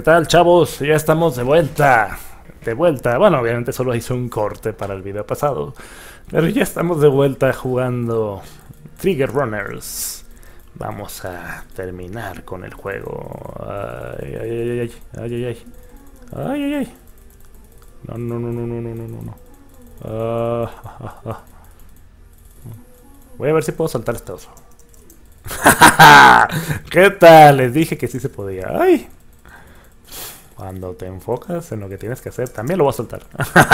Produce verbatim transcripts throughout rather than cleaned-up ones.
tal, chavos? Ya estamos de vuelta. De vuelta. Bueno, obviamente solo hice un corte para el video pasado. Pero ya estamos de vuelta jugando Trigger Runners. Vamos a terminar con el juego. Ay, ay, ay, ay, ay, ay, ay. Ay, ay, ay. No, no, no, no, no, no, no, no. Uh, ah, ah. Voy a ver si puedo saltar este oso. ¿Qué tal? Les dije que sí se podía. Ay. Cuando te enfocas en lo que tienes que hacer, también lo voy a soltar.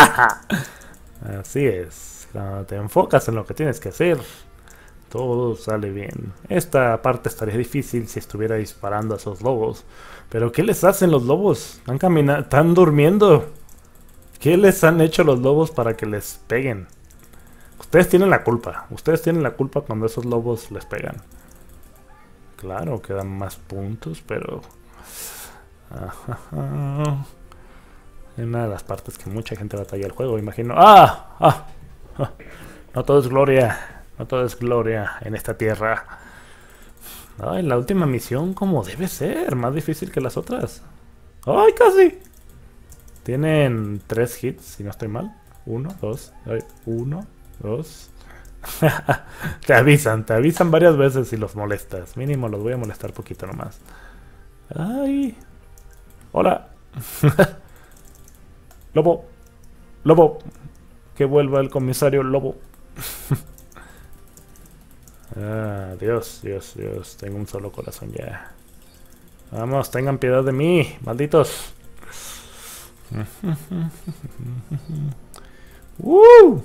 Así es. Cuando te enfocas en lo que tienes que hacer, todo sale bien. Esta parte estaría difícil si estuviera disparando a esos lobos. Pero ¿qué les hacen los lobos? Están caminando, están durmiendo. ¿Qué les han hecho los lobos para que les peguen? Ustedes tienen la culpa. Ustedes tienen la culpa cuando esos lobos les pegan. Claro, quedan más puntos, pero... Ajá. Es una de las partes que mucha gente batalla el juego, imagino. ¡Ah! ¡Ah! ¡Ah! No todo es gloria. No todo es gloria en esta tierra. Ay, la última misión como debe ser. Más difícil que las otras. ¡Ay, casi! Tienen tres hits, si no estoy mal. Uno, dos, ay, uno, dos. Te avisan, te avisan varias veces si los molestas. Mínimo los voy a molestar poquito nomás. Ay. Hola. Lobo. Lobo. Que vuelva el comisario Lobo. Ah, Dios, Dios, Dios. Tengo un solo corazón ya. Vamos, tengan piedad de mí, malditos. ¡Uh!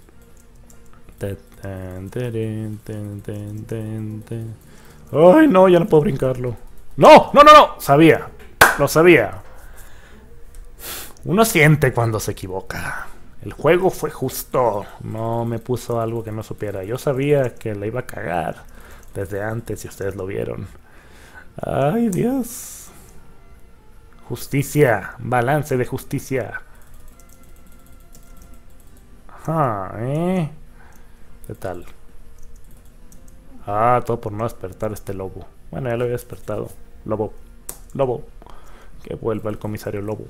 Ay, no, ya no puedo brincarlo. ¡No! ¡No, no, no! Sabía. Lo sabía. Uno siente cuando se equivoca. El juego fue justo. No me puso algo que no supiera. Yo sabía que le iba a cagar desde antes y ustedes lo vieron. ¡Ay, Dios! Justicia. Balance de justicia. Ajá, ¿eh? ¿Qué tal? Ah, todo por no despertar este lobo. Bueno, ya lo había despertado. Lobo. Lobo. Que vuelva el comisario Lobo.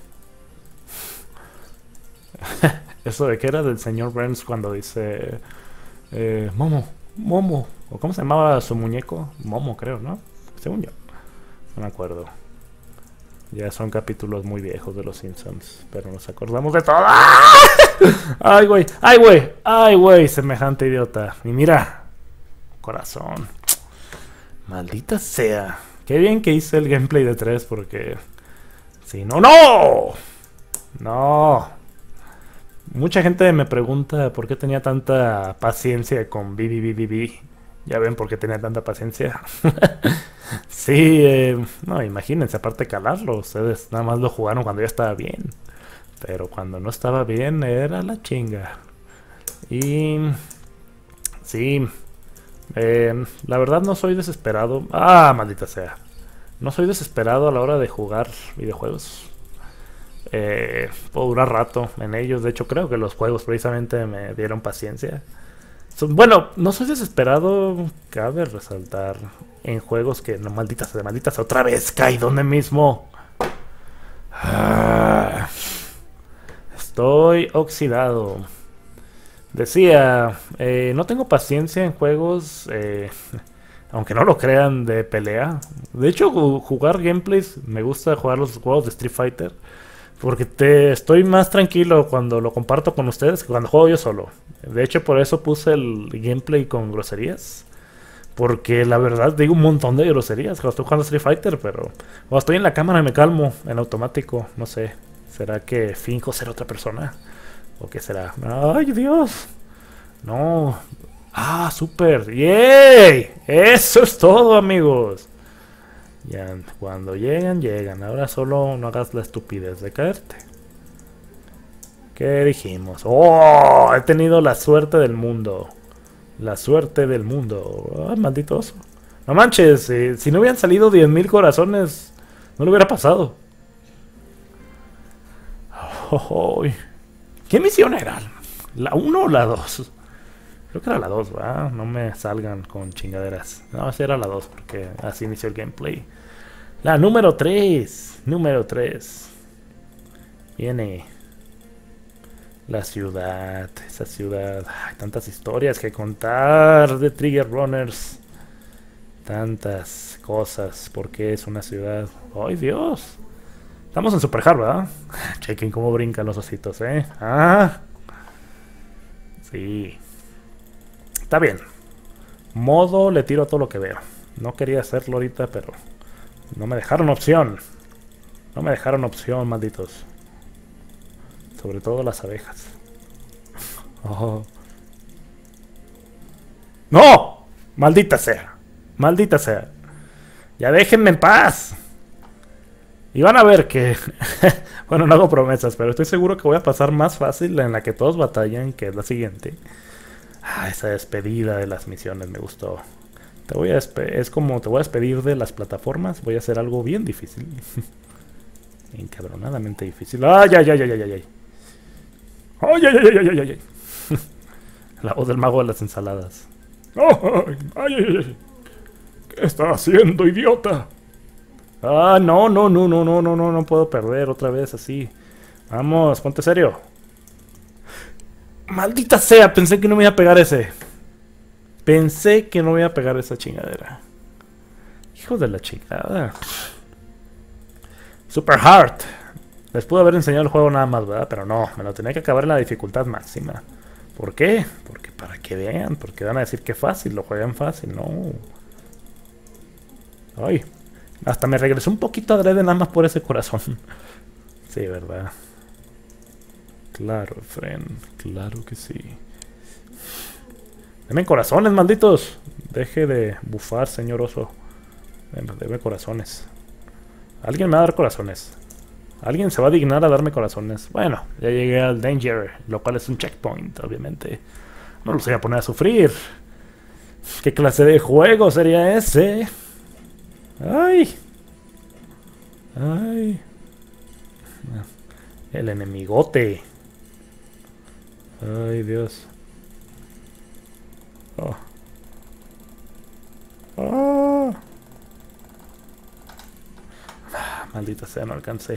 Eso de que era del señor Burns cuando dice... Eh, Momo. Momo. ¿O cómo se llamaba su muñeco? Momo, creo, ¿no? Según yo. No me acuerdo. Ya son capítulos muy viejos de los Simpsons. Pero nos acordamos de todo. ¡Ay, güey! ¡Ay, güey! ¡Ay, güey! Semejante idiota. Y mira. Corazón. Maldita sea. Qué bien que hice el gameplay de tres porque... Si no... ¡No! No. Mucha gente me pregunta por qué tenía tanta paciencia con B B B B B. Ya ven por qué tenía tanta paciencia. Sí, eh, no, imagínense, aparte de calarlo, ustedes nada más lo jugaron cuando ya estaba bien. Pero cuando no estaba bien era la chinga. Y... Sí, eh, la verdad no soy desesperado. Ah, maldita sea. No soy desesperado a la hora de jugar videojuegos. Eh, puedo durar rato en ellos. De hecho, creo que los juegos precisamente me dieron paciencia. Bueno, no soy desesperado, cabe resaltar, en juegos que no, malditas, de malditas, otra vez caí donde mismo. Ah, estoy oxidado. Decía, eh, no tengo paciencia en juegos, eh, aunque no lo crean, de pelea. De hecho, jugar gameplays, me gusta jugar los juegos de Street Fighter. Porque te estoy más tranquilo cuando lo comparto con ustedes que cuando juego yo solo. De hecho, por eso puse el gameplay con groserías. Porque la verdad digo un montón de groserías cuando estoy jugando Street Fighter. Pero cuando estoy en la cámara me calmo en automático. No sé. ¿Será que finjo ser otra persona? ¿O qué será? ¡Ay, Dios! No. ¡Ah, súper! ¡Yay! Eso es todo, amigos. Ya, cuando llegan, llegan. Ahora solo no hagas la estupidez de caerte. ¿Qué dijimos? ¡Oh! He tenido la suerte del mundo. La suerte del mundo. ¡Ah, maldito oso! No manches, eh, si no hubieran salido diez mil corazones, no lo hubiera pasado. Oh, ¿qué misión era? ¿La uno o la dos? Creo que era la dos, ¿verdad? No me salgan con chingaderas. No, esa era la dos porque así inició el gameplay. La número tres. Número tres. Viene. La ciudad. Esa ciudad. Hay tantas historias que contar de Trigger Runners. Tantas cosas. ¿Por qué es una ciudad? ¡Ay, Dios! Estamos en Super Hard, ¿verdad? Chequen cómo brincan los ositos, ¿eh? ¡Ah! Sí. Está bien. Modo le tiro a todo lo que veo. No quería hacerlo ahorita, pero no me dejaron opción. No me dejaron opción, malditos. Sobre todo las abejas. Oh. ¡No! Maldita sea. Maldita sea. Ya déjenme en paz. Y van a ver que... bueno, no hago promesas, pero estoy seguro que voy a pasar más fácil en la que todos batallan, que es la siguiente. Ah, esa despedida de las misiones me gustó. Te voy a es como te voy a despedir de las plataformas. Voy a hacer algo bien difícil. Encabronadamente difícil. ¡Ay, ay, ay, ay, ay, ay! ¡Ay, ay, ay, ay, ay, ay! La voz del mago de las ensaladas. ¡Oh, ay, ay, ay, ay! ¿Qué estás haciendo, idiota? Ah, no, no, no, no, no, no, no, no puedo perder otra vez así. Vamos, ponte serio. Maldita sea, pensé que no me iba a pegar ese. Pensé que no me iba a pegar esa chingadera. Hijo de la chingada. Super Hard. Les pude haber enseñado el juego nada más, ¿verdad? Pero no, me lo tenía que acabar en la dificultad máxima. ¿Por qué? Porque para que vean, porque van a decir que fácil, lo juegan fácil, no. Ay, hasta me regresó un poquito adrede nada más por ese corazón. Sí, ¿verdad? Claro, friend, claro que sí. Deme corazones, malditos. Deje de bufar, señor oso. Bueno, deme corazones. Alguien me va a dar corazones. Alguien se va a dignar a darme corazones. Bueno, ya llegué al Danger, lo cual es un checkpoint, obviamente. No los voy a poner a sufrir. ¿Qué clase de juego sería ese? ¡Ay! ¡Ay! El enemigote. ¡Ay, Dios! ¡Oh! ¡Oh! Ah, maldita sea, no alcancé.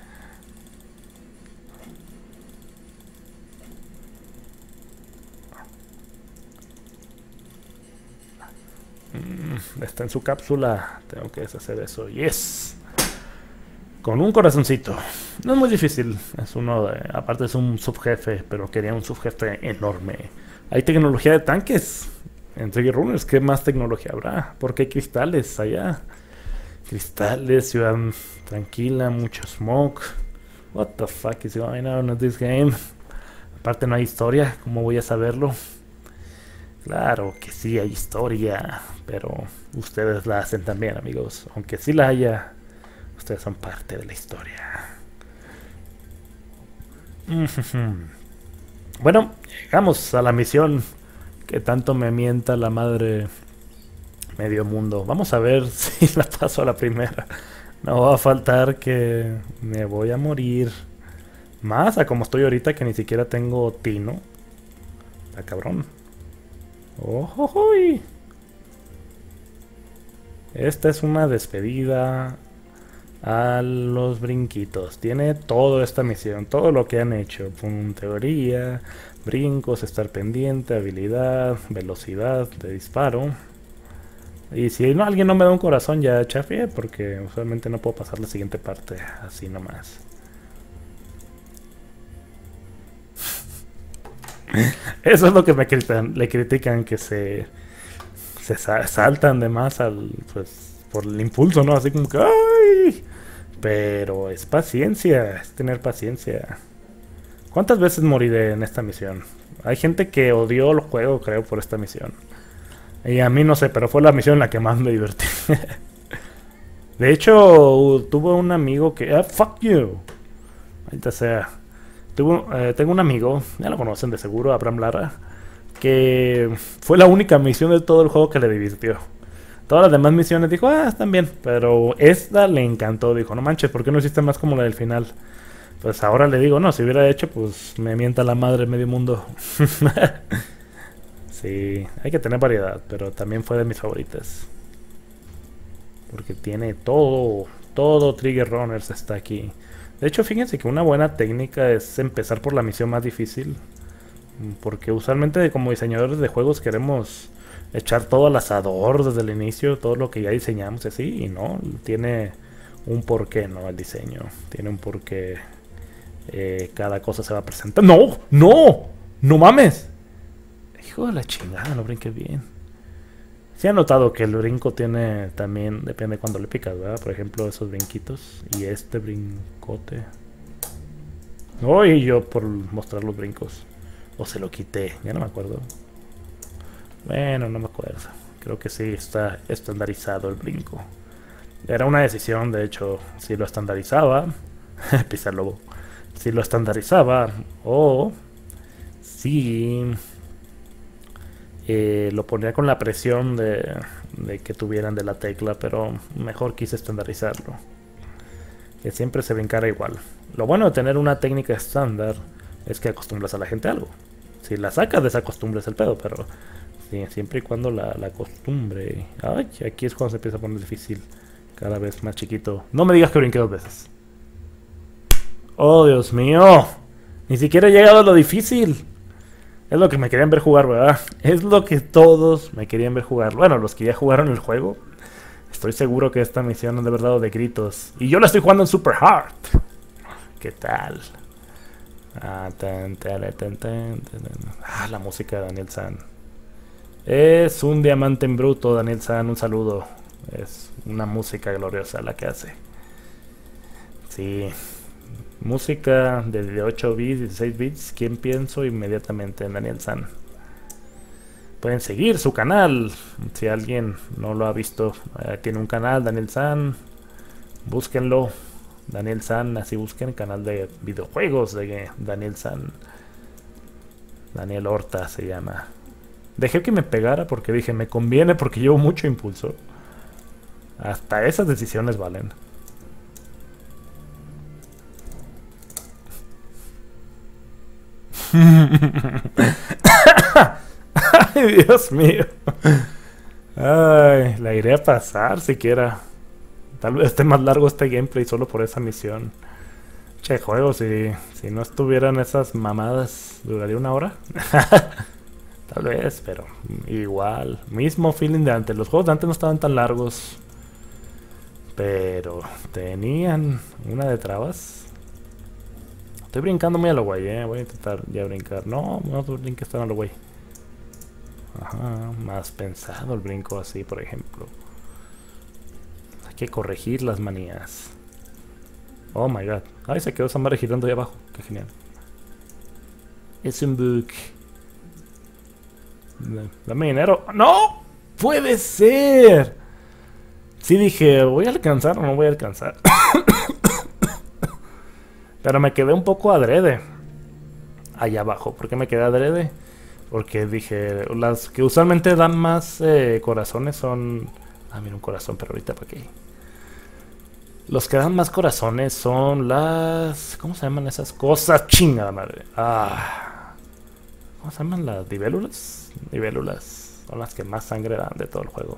Mm, está en su cápsula. Tengo que deshacer eso. ¡Yes! Con un corazoncito. No es muy difícil. Es uno de... Aparte es un subjefe, pero quería un subjefe enorme. Hay tecnología de tanques en Trigger Runners. ¿Qué más tecnología habrá? Porque hay cristales allá. Cristales, ciudad tranquila, mucho smoke. What the fuck is going on in this game? Aparte no hay historia. ¿Cómo voy a saberlo? Claro que sí hay historia, pero ustedes la hacen también, amigos. Aunque sí la haya, ustedes son parte de la historia. Bueno, llegamos a la misión que tanto me mienta la madre medio mundo. Vamos a ver si la paso a la primera. No va a faltar que me voy a morir. Más a como estoy ahorita, que ni siquiera tengo tino. Está cabrón. ¡Oh! Esta es una despedida a los brinquitos. Tiene toda esta misión, todo lo que han hecho. Pum, teoría, brincos, estar pendiente, habilidad, velocidad de disparo. Y si no, alguien no me da un corazón, ya chafié, porque usualmente no puedo pasar la siguiente parte así nomás. Eso es lo que me critican, le critican, que se, se sa saltan de más al, pues, por el impulso, ¿no? Así como que ¡ay! Pero es paciencia, es tener paciencia. ¿Cuántas veces moriré en esta misión? Hay gente que odió el juego, creo, por esta misión. Y a mí no sé, pero fue la misión en la que más me divertí. De hecho, tuve un amigo que... Ah, fuck you. Ahorita sea... Tuvo, eh, tengo un amigo, ya lo conocen de seguro, Abraham Lara, que fue la única misión de todo el juego que le divirtió. Todas las demás misiones dijo, ah, están bien, pero esta le encantó. Dijo, no manches, ¿por qué no hiciste más como la del final? Pues ahora le digo, no, si hubiera hecho, pues me mienta la madre medio mundo. Sí, hay que tener variedad, pero también fue de mis favoritas. Porque tiene todo, todo Trigger Runners está aquí. De hecho, fíjense que una buena técnica es empezar por la misión más difícil. Porque usualmente como diseñadores de juegos queremos echar todo al asador desde el inicio, todo lo que ya diseñamos así, y no, tiene un porqué, ¿no? El diseño, tiene un porqué, eh, cada cosa se va a presentar. ¡No! ¡No! ¡No mames! Hijo de la chingada, no brinqué bien. Sí he notado que el brinco tiene también, depende de cuando le picas, ¿verdad? Por ejemplo, esos brinquitos y este brincote. No, y yo por mostrar los brincos. O se lo quité, ya no me acuerdo. Bueno, no me acuerdo. Creo que sí está estandarizado el brinco. Era una decisión, de hecho, si lo estandarizaba. Pisar lobo. Si lo estandarizaba o si eh, lo ponía con la presión de, de que tuvieran de la tecla, pero mejor quise estandarizarlo. Que siempre se brincara igual. Lo bueno de tener una técnica estándar es que acostumbras a la gente a algo. Si la sacas, desacostumbres el pedo, pero sí, siempre y cuando la, la costumbre. Ay, aquí es cuando se empieza a poner difícil. Cada vez más chiquito. No me digas que brinqué dos veces. Oh, Dios mío. Ni siquiera he llegado a lo difícil. Es lo que me querían ver jugar, ¿verdad? Es lo que todos me querían ver jugar. Bueno, los que ya jugaron el juego. Estoy seguro que esta misión es de verdad o de gritos. Y yo la estoy jugando en super hard. ¿Qué tal? Ah, tan, tan, tan, tan, tan. Ah, la música de Daniel San. Es un diamante en bruto, Daniel San. Un saludo. Es una música gloriosa la que hace. Sí. Música de ocho bits, dieciséis bits. ¿Quién pienso? Inmediatamente en Daniel San. Pueden seguir su canal. Si alguien no lo ha visto, eh, tiene un canal, Daniel San. Búsquenlo. Daniel San, así busquen, canal de videojuegos de Daniel San. Daniel Horta se llama. Dejé que me pegara porque dije, me conviene porque llevo mucho impulso. Hasta esas decisiones valen. Ay, Dios mío. Ay, la iré a pasar siquiera. Tal vez esté más largo este gameplay solo por esa misión. Che, juego, si, si no estuvieran esas mamadas, ¿duraría una hora? Tal vez, pero igual. Mismo feeling de antes. Los juegos de antes no estaban tan largos, pero tenían una de trabas. Estoy brincando muy a lo güey, eh. Voy a intentar ya brincar. No, no brinques tan a lo güey. Ajá, más pensado el brinco así, por ejemplo. Hay que corregir las manías. Oh my god. Ay, se quedó esa madre girando ahí abajo. Qué genial. Es un bug. Dame dinero. ¡No! ¡Puede ser! Sí dije, ¿voy a alcanzar o no voy a alcanzar? Pero me quedé un poco adrede. Allá abajo. ¿Por qué me quedé adrede? Porque dije, las que usualmente dan más eh, corazones son... Ah, mira un corazón, pero ahorita para qué. Los que dan más corazones son las... ¿Cómo se llaman esas cosas? Chingada madre. Ah. ¿Cómo se llaman las libélulas? Libélulas. Son las que más sangre dan de todo el juego.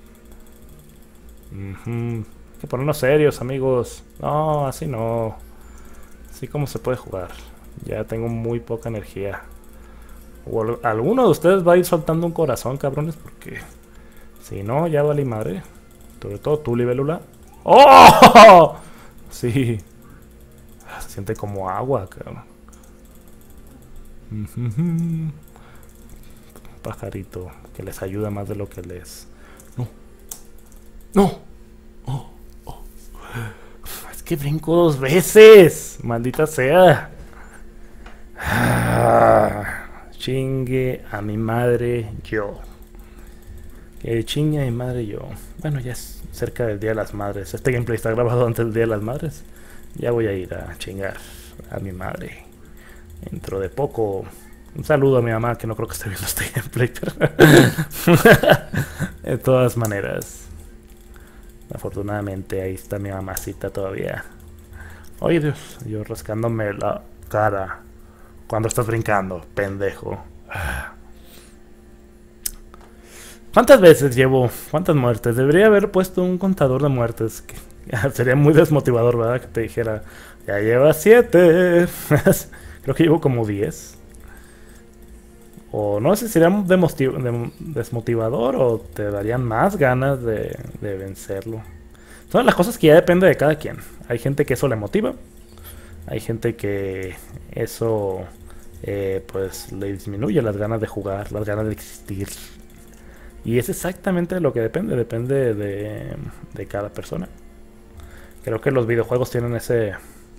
Uh-huh. Hay que ponernos serios, amigos. No, así no. Así como se puede jugar. Ya tengo muy poca energía. O alguno de ustedes va a ir soltando un corazón, cabrones, porque si no, ya vale madre. Sobre todo tú, libélula. ¡Oh! Sí. Se siente como agua, cabrón. Uh-huh. Pajarito que les ayuda más de lo que les... No. No. Oh, oh. Es que brinco dos veces. Maldita sea. Ah. Chingue a mi madre yo. Que chingue a mi madre yo. Bueno, ya es cerca del Día de las Madres. Este gameplay está grabado antes del Día de las Madres. Ya voy a ir a chingar a mi madre. Dentro de poco. Un saludo a mi mamá, que no creo que esté viendo este gameplay. Pero de todas maneras. Afortunadamente ahí está mi mamacita todavía. Oye Dios, yo rascándome la cara. Cuando estás brincando, pendejo. ¿Cuántas veces llevo? ¿Cuántas muertes? Debería haber puesto un contador de muertes. Que, sería muy desmotivador, ¿verdad? Que te dijera, ya llevas siete. Creo que llevo como diez. O no sé si sería desmotivador o te darían más ganas de, de vencerlo. Son las cosas que ya depende de cada quien. Hay gente que eso le motiva. Hay gente que eso eh, pues le disminuye las ganas de jugar, las ganas de existir. Y es exactamente de lo que depende. Depende de, de cada persona. Creo que los videojuegos tienen ese...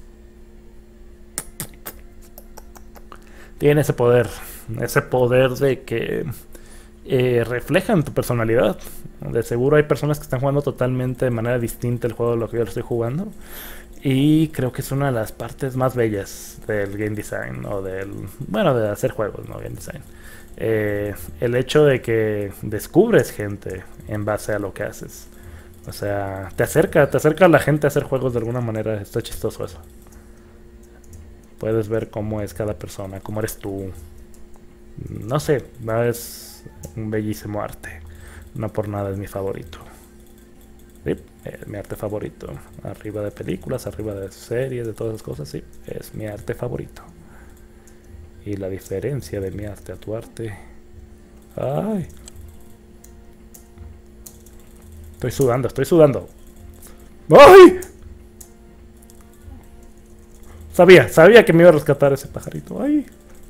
Tienen ese poder. Ese poder de que eh, reflejan tu personalidad. De seguro hay personas que están jugando totalmente de manera distinta el juego de lo que yo lo estoy jugando. Y creo que es una de las partes más bellas del game design. O del... Bueno, de hacer juegos, no game design. Eh, el hecho de que descubres gente en base a lo que haces. O sea, te acerca, te acerca a la gente a hacer juegos de alguna manera. Está chistoso eso. Puedes ver cómo es cada persona, cómo eres tú. No sé, es un bellísimo arte. No por nada es mi favorito. Sí, es mi arte favorito. Arriba de películas, arriba de series, de todas esas cosas, sí, es mi arte favorito. Y la diferencia de mi arte a tu arte. Ay. Estoy sudando, estoy sudando. ¡Ay! Sabía, sabía que me iba a rescatar ese pajarito. ¡Ay!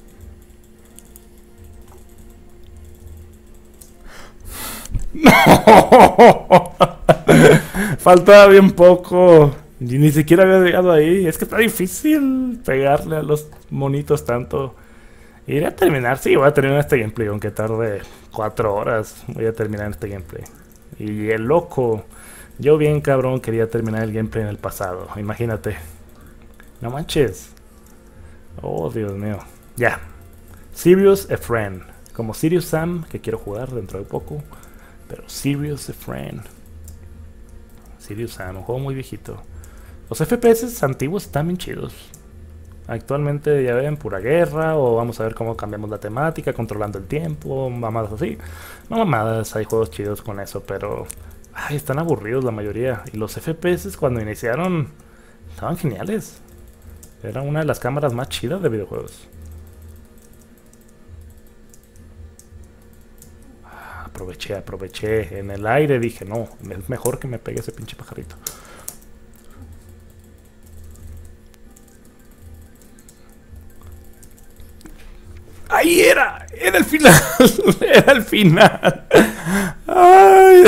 ¡No! Faltaba bien poco. Y ni siquiera había llegado ahí. Es que está difícil pegarle a los monitos tanto. Iré a terminar, sí, voy a terminar este gameplay. Aunque tarde cuatro horas. Voy a terminar este gameplay. Y el loco. Yo bien cabrón quería terminar el gameplay en el pasado. Imagínate. No manches. Oh, Dios mío. Ya. Serious a Friend. Como Serious Sam, que quiero jugar dentro de poco. Pero Serious a Friend. Serious Sam, un juego muy viejito. Los F P S antiguos están bien chidos. Actualmente ya ven, pura guerra. O vamos a ver cómo cambiamos la temática, controlando el tiempo, mamadas así. No mamadas, hay juegos chidos con eso, pero... Ay, están aburridos la mayoría. Y los F P S cuando iniciaron estaban geniales. Era una de las cámaras más chidas de videojuegos. Aproveché, aproveché. En el aire dije, no, es mejor que me pegue ese pinche pajarito. ¡Ahí era! ¡Era el final! ¡Era el final! ¡Ay!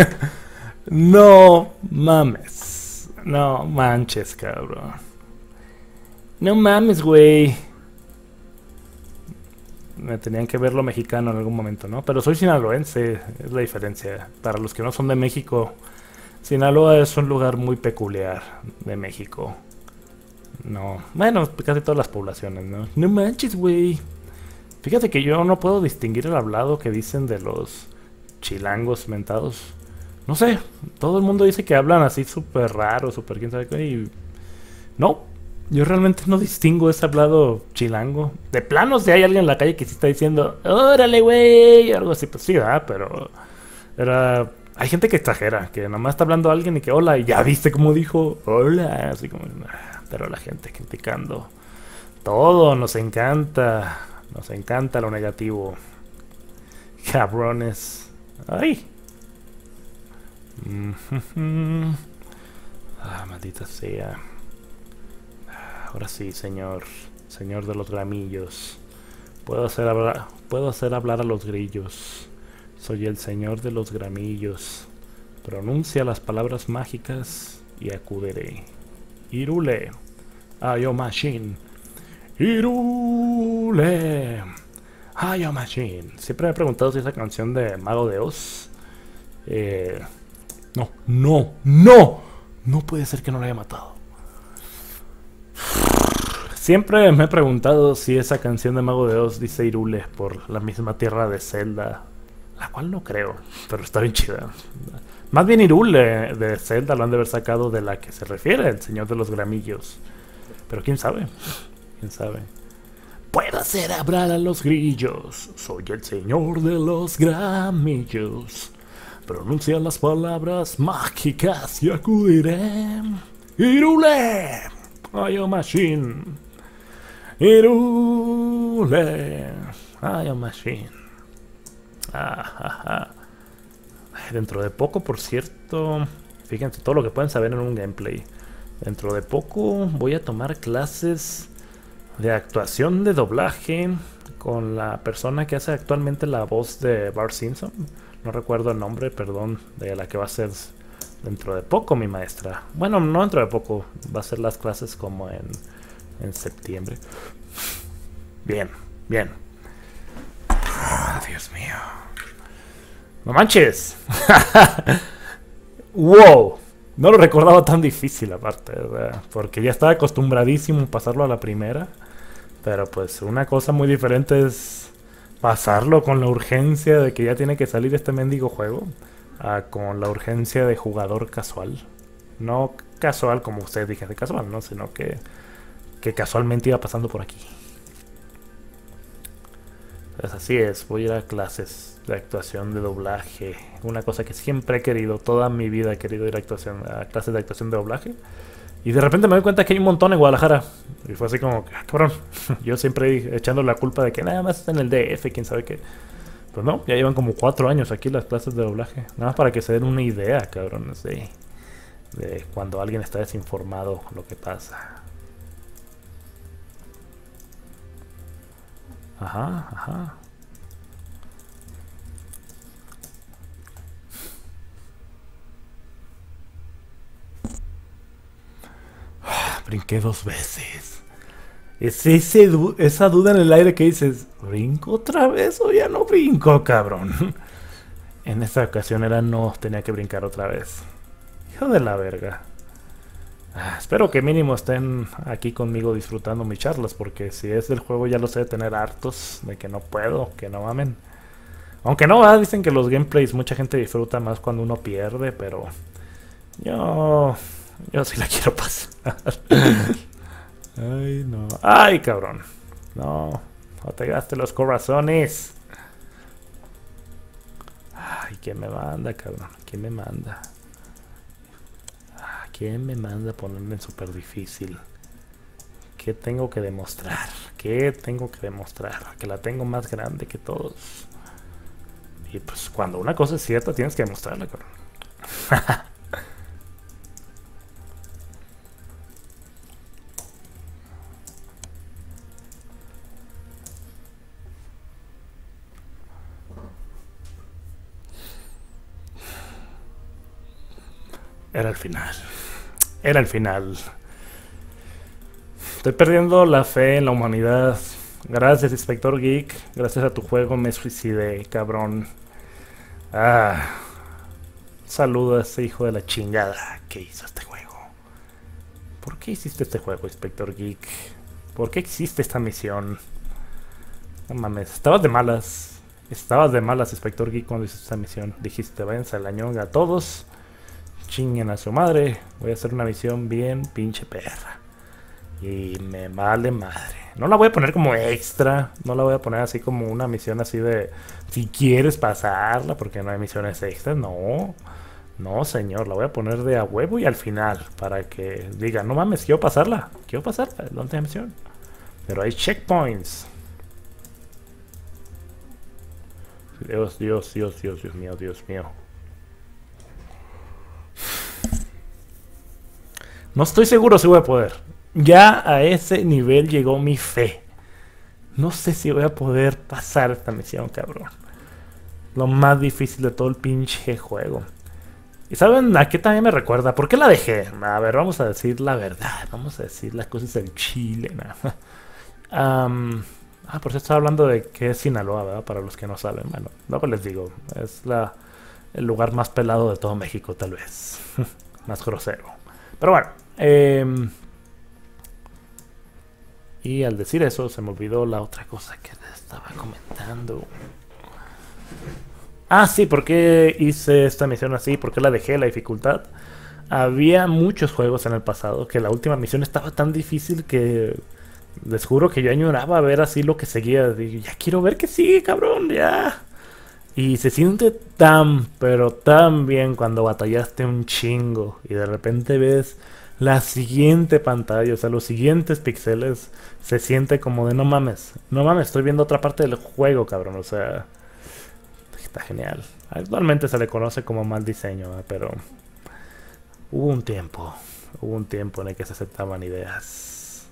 No mames. No manches, cabrón. No mames, güey. Me tenían que ver lo mexicano en algún momento, ¿no? Pero soy sinaloense, es la diferencia. Para los que no son de México, Sinaloa es un lugar muy peculiar de México. No, bueno, casi todas las poblaciones, ¿no? No manches, güey. Fíjate que yo no puedo distinguir el hablado que dicen de los chilangos mentados. No sé, todo el mundo dice que hablan así súper raro, súper quién sabe qué. Y... no, yo realmente no distingo ese hablado chilango. De plano, si hay alguien en la calle que sí está diciendo, órale, güey, algo así, pues sí, ¿verdad? Pero era... hay gente que exagera, que nomás está hablando a alguien y que hola, y ya viste cómo dijo hola, así como... Pero la gente criticando todo, nos encanta, nos encanta lo negativo. Cabrones. Ay. Mm-hmm. Ah, maldita sea. Ahora sí, señor. Señor de los gramillos. Puedo hacer hablar, puedo hacer hablar a los grillos. Soy el señor de los gramillos. Pronuncia las palabras mágicas y acudiré. Irule. Ayo Machine. Irule. Ayo Machine. Siempre me he preguntado si esa canción de Mago de Oz. Eh, no, no, no. No puede ser que no la haya matado. Siempre me he preguntado si esa canción de Mago de Oz dice Irule por la misma tierra de Zelda. La cual no creo, pero está bien chida. Más bien Irule de Zelda lo han de haber sacado de la que se refiere el señor de los gramillos. Pero quién sabe, quién sabe. Puedo hacer hablar a los grillos. Soy el señor de los gramillos. Pronuncia las palabras mágicas y acudiré. ¡Irule! I am machine. ¡Irule! I am machine. Ah, ah, ah. Dentro de poco, por cierto, fíjense todo lo que pueden saber en un gameplay. Dentro de poco voy a tomar clases de actuación de doblaje con la persona que hace actualmente la voz de Bart Simpson. No recuerdo el nombre, perdón, de la que va a ser dentro de poco mi maestra. Bueno, no dentro de poco, va a ser las clases como en, en septiembre. Bien, bien. Oh, Dios mío. ¡No manches! ¡Wow! No lo recordaba tan difícil aparte, ¿verdad? Porque ya estaba acostumbradísimo a pasarlo a la primera. Pero pues una cosa muy diferente es pasarlo con la urgencia de que ya tiene que salir este mendigo juego, a con la urgencia de jugador casual. No casual como ustedes dije de casual, ¿no? Sino que, que casualmente iba pasando por aquí. Pues así es, voy a ir a clases de actuación de doblaje. Una cosa que siempre he querido, toda mi vida he querido ir a, actuación, a clases de actuación de doblaje. Y de repente me doy cuenta que hay un montón en Guadalajara. Y fue así como, ah, cabrón. Yo siempre echando la culpa de que nada más está en el D F, quién sabe qué. Pues no, ya llevan como cuatro años aquí las clases de doblaje. Nada más para que se den una idea, cabrones, de, de cuando alguien está desinformado lo que pasa. Ajá, ajá. Brinqué dos veces. Es ese du esa duda en el aire que dices, ¿brinco otra vez o ya no brinco, cabrón? En esta ocasión era no, tenía que brincar otra vez. Hijo de la verga. Ah, espero que mínimo estén aquí conmigo disfrutando mis charlas, porque si es del juego ya los he de tener hartos de que no puedo, que no mamen. Aunque no, ¿verdad? Dicen que los gameplays mucha gente disfruta más cuando uno pierde, pero yo... Yo sí la quiero pasar. Ay, no. Ay, cabrón. No. No te gastes los corazones. Ay, ¿quién me manda, cabrón? ¿Quién me manda? ¿Quién me manda a ponerme en súper difícil? ¿Qué tengo que demostrar? ¿Qué tengo que demostrar? Que la tengo más grande que todos. Y pues cuando una cosa es cierta tienes que demostrarla, cabrón. Era el final. Era el final. Estoy perdiendo la fe en la humanidad. Gracias, Inspector Geek. Gracias a tu juego me suicidé, cabrón. Ah. Saludo a ese hijo de la chingada que hizo este juego. ¿Por qué hiciste este juego, Inspector Geek? ¿Por qué existe esta misión? No mames, estabas de malas. Estabas de malas, Inspector Geek, cuando hiciste esta misión. Dijiste, váyanse a la ñonga a todos. Chinguen a su madre. Voy a hacer una misión bien pinche perra. Y me vale madre. No la voy a poner como extra. No la voy a poner así como una misión así de... Si quieres pasarla, porque no hay misiones extras. No. No, señor. La voy a poner de a huevo y al final. Para que diga, no mames, quiero pasarla. Quiero pasarla. ¿Dónde hay misión? Pero hay checkpoints. Dios, Dios, Dios, Dios, Dios mío, Dios mío. No estoy seguro si voy a poder. Ya a ese nivel llegó mi fe. No sé si voy a poder pasar esta misión, cabrón. Lo más difícil de todo el pinche juego. ¿Y saben a qué también me recuerda? ¿Por qué la dejé? A ver, vamos a decir la verdad. Vamos a decir las cosas del Chile. ¿no? um, ah, por cierto, estaba hablando de que es Sinaloa, ¿verdad? Para los que no saben. Bueno, luego les digo. Es la, el lugar más pelado de todo México, tal vez. Más grosero. Pero bueno. Eh, y al decir eso, se me olvidó la otra cosa que les estaba comentando. Ah, sí, ¿por qué hice esta misión así? ¿Por qué la dejé, la dificultad? Había muchos juegos en el pasado que la última misión estaba tan difícil que Les juro que yo añoraba ver así lo que seguía. Digo, ya quiero ver que sigue, cabrón, ya. Y se siente tan, pero tan bien cuando batallaste un chingo y de repente ves la siguiente pantalla, o sea, los siguientes píxeles, se siente como de no mames, no mames, estoy viendo otra parte del juego, cabrón, o sea, está genial. Actualmente se le conoce como mal diseño, ¿eh? Pero hubo un tiempo, hubo un tiempo en el que se aceptaban ideas,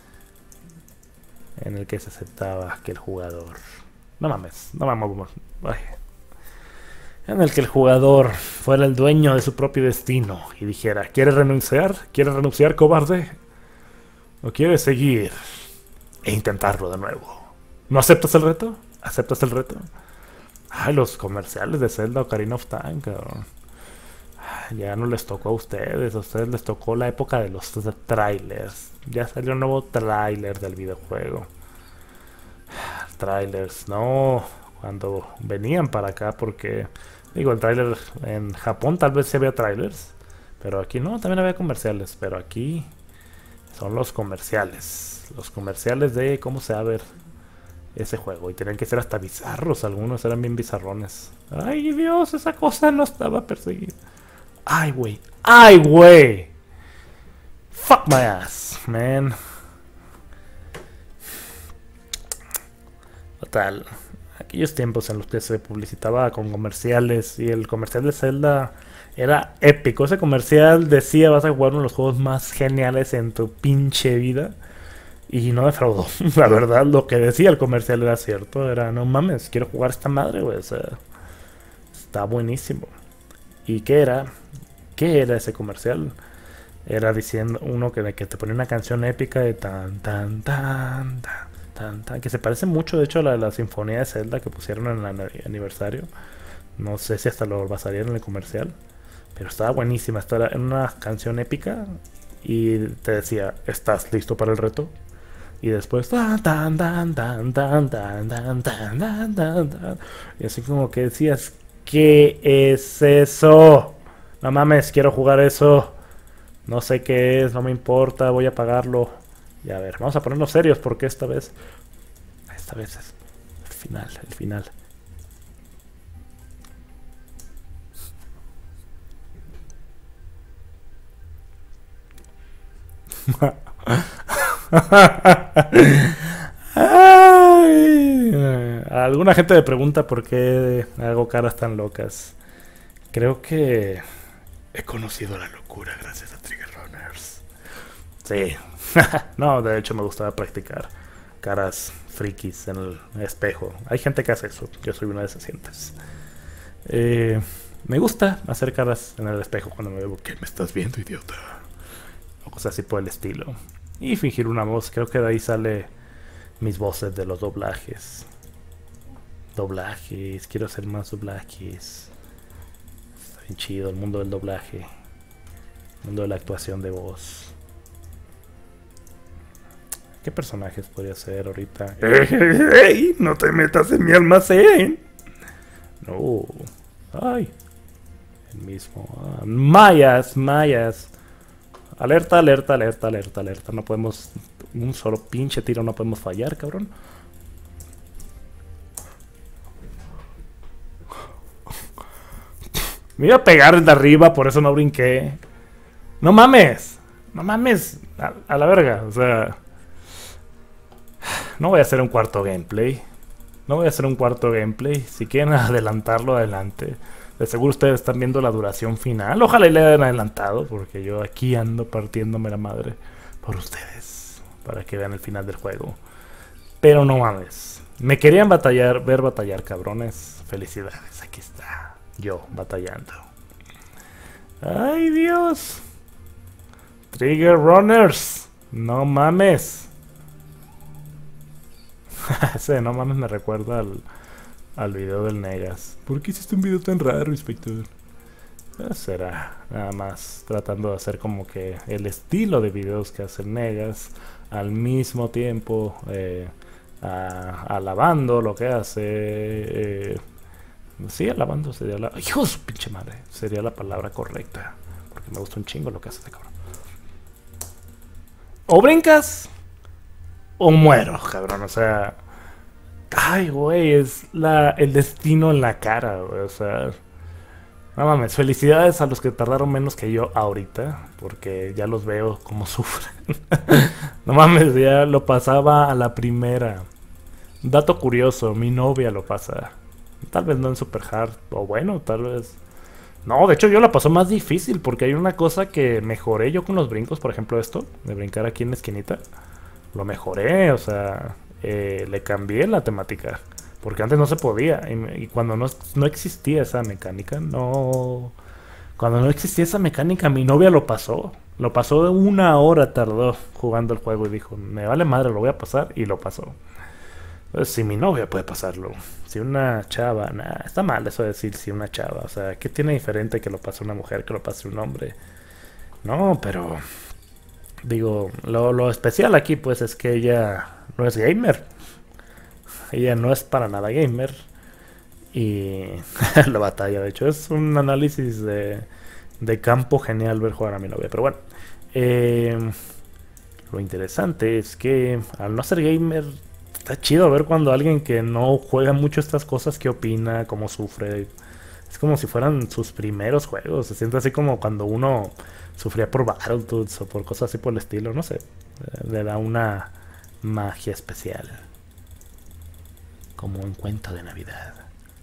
en el que se aceptaba que el jugador, no mames, no mames, ay, en el que el jugador fuera el dueño de su propio destino y dijera, ¿quieres renunciar? ¿Quieres renunciar, cobarde? ¿O quieres seguir e intentarlo de nuevo? ¿No aceptas el reto? ¿Aceptas el reto? Ay, los comerciales de Zelda Ocarina of Time, cabrón. Ya no les tocó a ustedes, a ustedes les tocó la época de los trailers. Ya salió un nuevo trailer del videojuego. Trailers, no, cuando venían para acá, porque digo, el trailer en Japón tal vez sí había trailers, pero aquí no, también había comerciales, pero aquí son los comerciales, los comerciales de cómo se va a ver ese juego, y tenían que ser hasta bizarros, algunos eran bien bizarrones. Ay Dios, esa cosa no estaba perseguida. Ay güey, ay güey, fuck my ass, man. Total, aquellos tiempos en los que se publicitaba con comerciales y el comercial de Zelda era épico. Ese comercial decía, vas a jugar uno de los juegos más geniales en tu pinche vida, y no defraudó. La verdad, lo que decía el comercial era cierto. Era, no mames, quiero jugar esta madre, güey. O sea, está buenísimo. ¿Y qué era? ¿Qué era ese comercial? Era diciendo uno que, que te ponía una canción épica de tan, tan, tan, tan, tan, tan, que se parece mucho, de hecho, a la, la Sinfonía de Zelda que pusieron en el aniversario. No sé si hasta lo basarían en el comercial, pero estaba buenísima. Esta era una canción épica y te decía, ¿estás listo para el reto? Y después tan, tan, tan, tan, tan, tan, tan, tan, tan, tan, tan. Y así como que decías, ¿qué es eso? No mames, quiero jugar eso. No sé qué es, no me importa, voy a pagarlo. Y a ver, vamos a ponernos serios porque esta vez... Esta vez es el final, el final. Ay, alguna gente me pregunta por qué hago caras tan locas. Creo que he conocido la locura gracias a Trigger Runners. Sí. No, de hecho me gustaba practicar caras frikis en el espejo. Hay gente que hace eso. Yo soy una de esas gentes. Eh, me gusta hacer caras en el espejo cuando me veo. ¿Qué me estás viendo, idiota? O cosas así por el estilo. Y fingir una voz. Creo que de ahí sale mis voces de los doblajes. Doblajes. Quiero hacer más doblajes. Está bien chido el mundo del doblaje. El mundo de la actuación de voz. ¿Qué personajes podría ser ahorita? ¡Ey! ¡No te metas en mi almacén! No. ¡Ay! El mismo. Ah, mayas, mayas. Alerta, alerta, alerta, alerta, alerta. No podemos... Un solo pinche tiro no podemos fallar, cabrón. Me iba a pegar de arriba, por eso no brinqué. ¡No mames! ¡No mames! A, a la verga, o sea... No voy a hacer un cuarto gameplay. No voy a hacer un cuarto gameplay. Si quieren adelantarlo, adelante. De seguro ustedes están viendo la duración final. Ojalá y le hayan adelantado, porque yo aquí ando partiéndome la madre por ustedes, para que vean el final del juego. Pero no mames. Me querían batallar, ver batallar, cabrones. Felicidades, aquí está. Yo batallando. ¡Ay, Dios! Trigger Runners. No mames. Ese no mames me recuerda al, al video del Negas. ¿Por qué hiciste un video tan raro, inspector? Eh, será nada más tratando de hacer como que el estilo de videos que hace el Negas, al mismo tiempo eh, a, alabando lo que hace. Eh, sí, alabando sería la... ¡Hijo de su pinche madre! Sería la palabra correcta. Porque me gusta un chingo lo que hace este cabrón. ¡O brincas! o muero, cabrón. O sea, ay, güey, es la, el destino en la cara, güey. O sea, no mames, felicidades a los que tardaron menos que yo ahorita, porque ya los veo como sufren. No mames, ya lo pasaba a la primera. Dato curioso, mi novia lo pasa. Tal vez no en super hard, o bueno, tal vez... No, de hecho yo la paso más difícil, porque hay una cosa que mejoré yo con los brincos, por ejemplo esto, de brincar aquí en la esquinita. Lo mejoré, o sea, eh, le cambié la temática. Porque antes no se podía. Y, y cuando no, no existía esa mecánica, no... Cuando no existía esa mecánica, mi novia lo pasó. Lo pasó de una hora tardó jugando el juego y dijo, me vale madre, lo voy a pasar. Y lo pasó. Entonces, si mi novia puede pasarlo, si una chava, nah, está mal eso de decir si una chava. O sea, ¿qué tiene diferente que lo pase una mujer que lo pase un hombre? No, pero... Digo, lo, lo especial aquí pues es que ella no es gamer. Ella no es para nada gamer. Y la batalla, de hecho, es un análisis de, de campo genial ver jugar a mi novia. Pero bueno, eh, lo interesante es que al no ser gamer, está chido ver cuando alguien que no juega mucho estas cosas, qué opina, cómo sufre. Es como si fueran sus primeros juegos. Se siente así como cuando uno sufría por Battletoads o por cosas así por el estilo. No sé, le da una magia especial. Como un cuento de Navidad.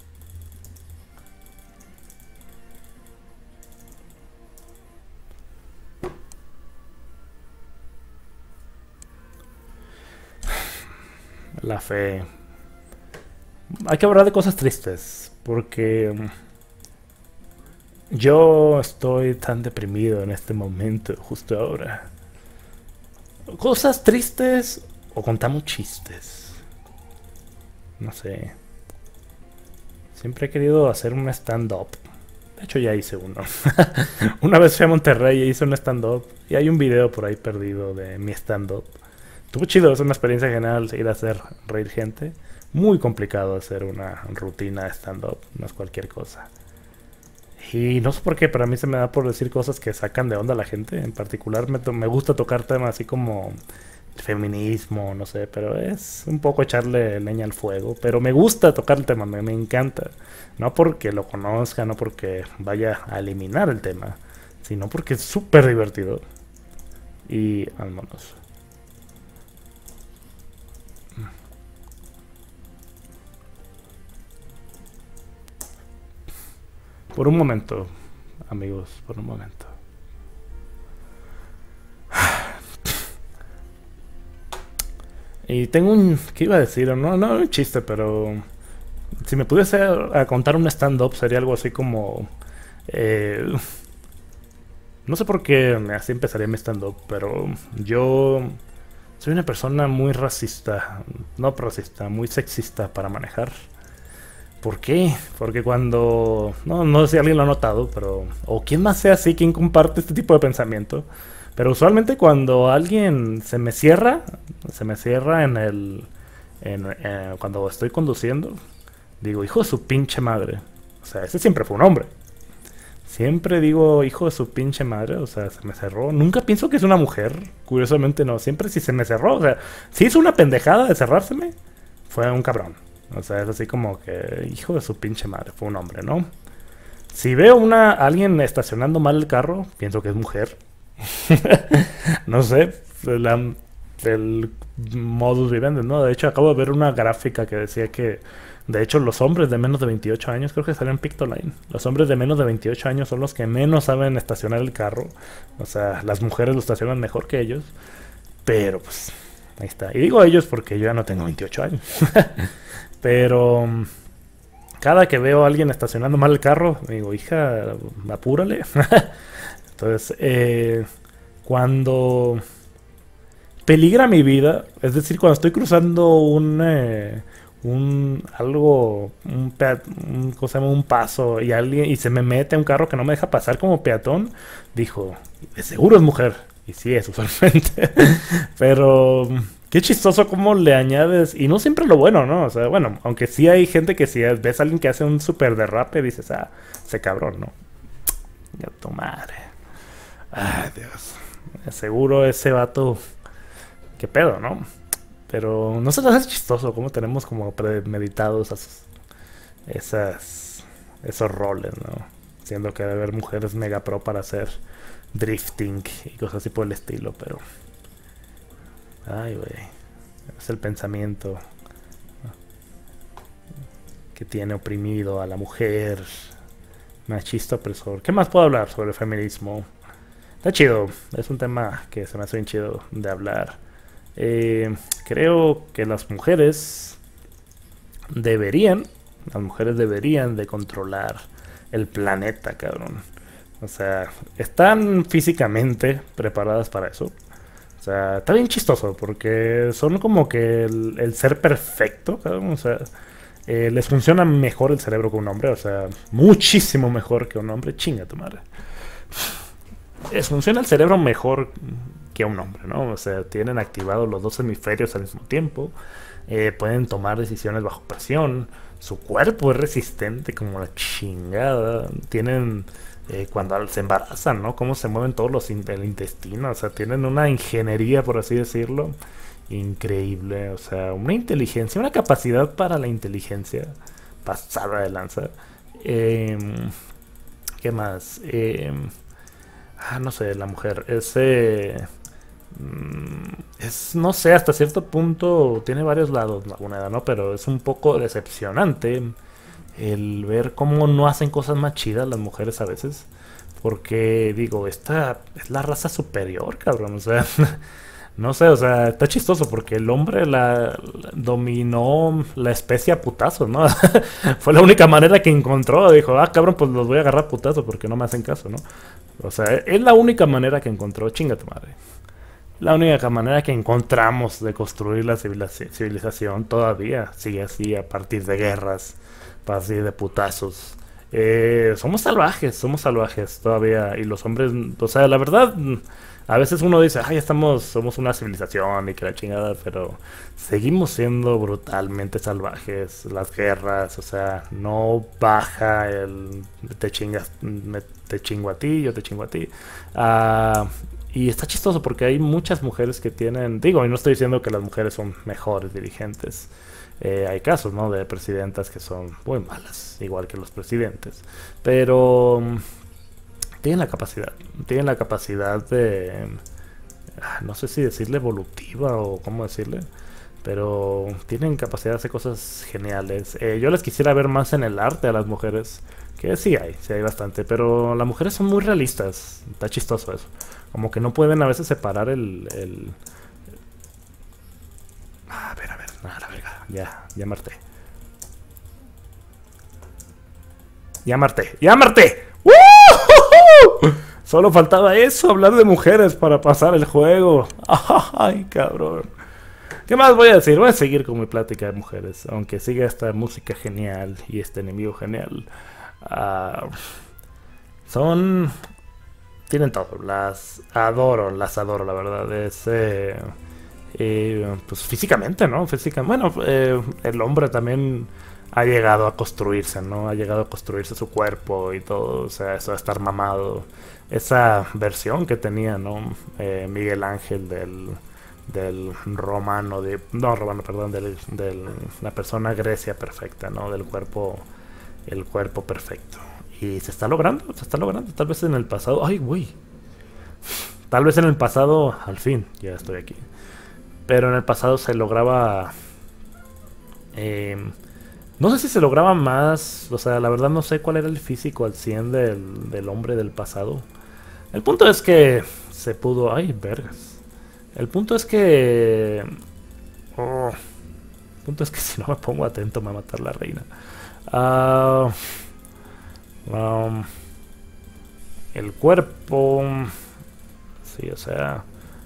La fe. Hay que hablar de cosas tristes, porque yo estoy tan deprimido en este momento, justo ahora. Cosas tristes o contamos chistes. No sé. Siempre he querido hacer un stand-up. De hecho ya hice uno. Una vez fui a Monterrey y hice un stand-up. Y hay un video por ahí perdido de mi stand-up. Estuvo chido, es una experiencia genial ir a hacer reír gente. Muy complicado hacer una rutina de stand-up, no es cualquier cosa. Y no sé por qué, pero a mí se me da por decir cosas que sacan de onda a la gente. En particular me, me gusta tocar temas así como feminismo, no sé, pero es un poco echarle leña al fuego. Pero me gusta tocar el tema, me, me encanta. No porque lo conozca, no porque vaya a eliminar el tema, sino porque es súper divertido. Y vámonos. Por un momento, amigos, por un momento. Y tengo un... ¿Qué iba a decir? No, no un chiste, pero... Si me pudiese a contar un stand-up sería algo así como... Eh, no sé por qué así empezaría mi stand-up, pero yo... Soy una persona muy racista. No racista, muy sexista para manejar. ¿Por qué? Porque cuando... No, no sé si alguien lo ha notado, pero... O quién más sea así, quien comparte este tipo de pensamiento. Pero usualmente cuando alguien se me cierra, se me cierra en el... En, eh, cuando estoy conduciendo, digo, hijo de su pinche madre. O sea, ese siempre fue un hombre. Siempre digo, hijo de su pinche madre, o sea, se me cerró. Nunca pienso que es una mujer, curiosamente no. Siempre si se me cerró, o sea, si hizo una pendejada de cerrárseme, fue un cabrón. O sea, es así como que, hijo de su pinche madre, fue un hombre, ¿no? Si veo una alguien estacionando mal el carro, pienso que es mujer. No sé, la, el modus vivendi, ¿no? De hecho, acabo de ver una gráfica que decía que, de hecho, los hombres de menos de veintiocho años, creo que salió en Pictoline, los hombres de menos de veintiocho años son los que menos saben estacionar el carro. O sea, las mujeres lo estacionan mejor que ellos. Pero, pues, ahí está. Y digo ellos porque yo ya no tengo veintiocho años. Pero cada que veo a alguien estacionando mal el carro, digo, hija, apúrale. Entonces, eh, cuando peligra mi vida, es decir, cuando estoy cruzando un, eh, un algo, un, peat, un, cosa, un paso y alguien y se me mete un carro que no me deja pasar como peatón, dijo, de seguro es mujer. Y sí es, usualmente. Pero qué chistoso cómo le añades, y no siempre lo bueno, ¿no? O sea, bueno, aunque sí hay gente que si ves a alguien que hace un super derrape, dices, ah, ese cabrón, ¿no? Ya tu madre. Ay, Dios. Seguro ese vato, qué pedo, ¿no? Pero no se nos hace chistoso cómo tenemos como premeditados esas, esas, esos roles, ¿no? Siendo que debe haber mujeres mega pro para hacer drifting y cosas así por el estilo, pero... Ay, güey. Es el pensamiento que tiene oprimido a la mujer. Machista opresor. ¿Qué más puedo hablar sobre el feminismo? Está chido. Es un tema que se me hace bien chido de hablar. Eh, creo que las mujeres deberían, las mujeres deberían de controlar el planeta, cabrón. O sea, están físicamente preparadas para eso. O sea, está bien chistoso porque son como que el, el ser perfecto, cabrón. O sea, eh, les funciona mejor el cerebro que un hombre. O sea, muchísimo mejor que un hombre. Chinga tu madre. Les funciona el cerebro mejor que a un hombre, ¿no? O sea, tienen activados los dos hemisferios al mismo tiempo. Eh, pueden tomar decisiones bajo presión. Su cuerpo es resistente como la chingada. Tienen... Eh, cuando se embarazan, ¿no? Cómo se mueven todos los in el intestino. O sea, tienen una ingeniería, por así decirlo, increíble. O sea, una inteligencia, una capacidad para la inteligencia pasada de lanza. Eh, ¿Qué más? Eh, ah, no sé, la mujer. Ese... Es, no sé, hasta cierto punto tiene varios lados la moneda, ¿no? Pero es un poco decepcionante el ver cómo no hacen cosas más chidas las mujeres a veces. Porque, digo, esta es la raza superior, cabrón. O sea, no sé, o sea, está chistoso porque el hombre la, la dominó la especie a putazos, ¿no? Fue la única manera que encontró. Dijo, ah, cabrón, pues los voy a agarrar a putazos porque no me hacen caso, ¿no? O sea, es la única manera que encontró. Chinga tu madre. La única manera que encontramos de construir la civilización todavía sigue así a partir de guerras, a partir de putazos. Eh, somos salvajes, somos salvajes todavía. Y los hombres, o sea, la verdad, a veces uno dice, ay, estamos, somos una civilización y que la chingada, pero seguimos siendo brutalmente salvajes. Las guerras, o sea, no baja el te chingas, me, te chingo a ti, yo te chingo a ti. Ah... Uh, Y está chistoso porque hay muchas mujeres que tienen... Digo, y no estoy diciendo que las mujeres son mejores dirigentes. Eh, hay casos, ¿no? De presidentas que son muy malas, igual que los presidentes. Pero... Um, tienen la capacidad. Tienen la capacidad de... No sé si decirle evolutiva o cómo decirle. Pero tienen capacidad de hacer cosas geniales. Eh, yo les quisiera ver más en el arte a las mujeres. Que sí hay, sí hay bastante. Pero las mujeres son muy realistas. Está chistoso eso. Como que no pueden a veces separar el... el... A ver, a ver, a la verga. Ya, ya marté. Ya marté, ya marté. ¡Uh! Solo faltaba eso, hablar de mujeres para pasar el juego. Ay, cabrón. ¿Qué más voy a decir? Voy a seguir con mi plática de mujeres. Aunque siga esta música genial y este enemigo genial. Uh, son... Tienen todo, las adoro, las adoro, la verdad. Es, eh, eh, pues físicamente, ¿no? Física, bueno, eh, el hombre también ha llegado a construirse, ¿no? Ha llegado a construirse su cuerpo y todo, o sea, eso de estar mamado. Esa versión que tenía, ¿no? Eh, Miguel Ángel del, del romano, de, no, romano, perdón, del, del, la persona Grecia perfecta, ¿no? Del cuerpo, el cuerpo perfecto. Y se está logrando, se está logrando. Tal vez en el pasado... ¡Ay, güey! Tal vez en el pasado... Al fin, ya estoy aquí. Pero en el pasado se lograba... Eh, no sé si se lograba más... O sea, la verdad no sé cuál era el físico al cien del, del hombre del pasado. El punto es que se pudo... ¡Ay, vergas! El punto es que... Oh, el punto es que si no me pongo atento me va a matar la reina. Ah... Uh, Um, el cuerpo, sí, o sea,